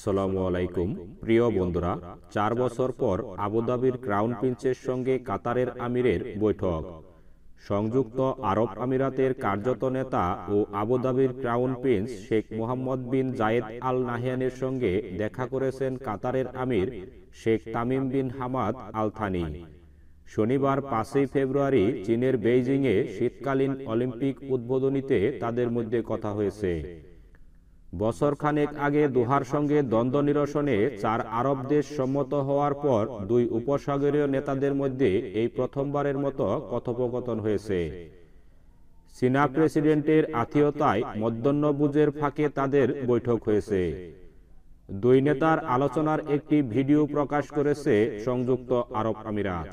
আসসালামু আলাইকুম প্রিয় বন্ধুরা, 4 বছর পর আবুধাবির ক্রাউন প্রিন্সের সঙ্গে কাতারের আমিরের বৈঠক। সংযুক্ত আরব আমিরাতের কার্যত নেতা ও আবুধাবির crown prince Sheikh Mohammed bin Zayed Al নাহয়ানের সঙ্গে দেখা করেছেন কাতারের আমির Sheikh Tamim bin Hamad Al Thani. শনিবার 5 ফেব্রুয়ারি চীনের বেইজিংয়ে শীতকালীন অলিম্পিক উদ্বোধনীতে তাদের মধ্যে কথা হয়েছে। বছরখানেক আগে দোহার সঙ্গে দ্বন্দ্ব নিরসনে 4 আরব দেশ সম্মত হওয়ার পর দুই উপসাগরীয় নেতাদের মধ্যে এই প্রথমবারের মতো কথোপকথন হয়েছে। চীনা প্রেসিডেন্টের আতিথেয়তায় মধ্যাহ্নভোজের ফাঁকে তাদের বৈঠক হয়েছে। দুই নেতার আলোচনার একটি ভিডিও প্রকাশ করেছে সংযুক্ত আরব আমিরাত।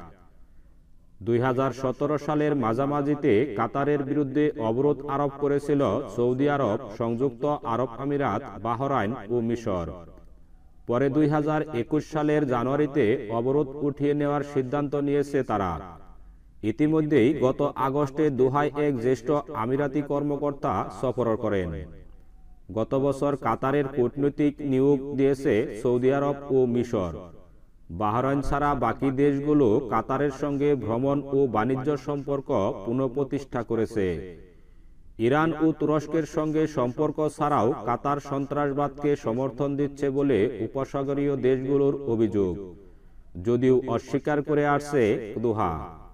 2017 সালের মাঝামাঝিতে কাতারের বিরুদ্ধে অবরোধ আরোপ করেছিল সৌদি আরব, সংযুক্ত আরব আমিরাত, বাহরাইন ও মিশর। পরে 2021 সালের জানুয়ারিতে অবরোধ উঠিয়ে নেওয়ার সিদ্ধান্ত নিয়েছে তারা। ইতিমধ্যেই গত আগস্টে দোহায় এক জ্যেষ্ঠ আমিরাতি কর্মকর্তা সফর করেন। গত বছর কাতারের কূটনৈতিক নিয়োগ দিয়েছে সৌদি আরব ও মিশর। বাহরাইন ছাড়া বাকি দেশগুলো কাতারের সঙ্গে ভ্রমণ ও বাণিজ্য সম্পর্ক পুনঃপ্রতিষ্ঠা করেছে। ইরান ও তুরস্কের সঙ্গে সম্পর্ক ছাড়াও কাতার সন্ত্রাসবাদকে সমর্থন দিচ্ছে বলে উপসাগরীয় দেশগুলোর অভিযোগ, যদিও অস্বীকার করে আসছে দোহা।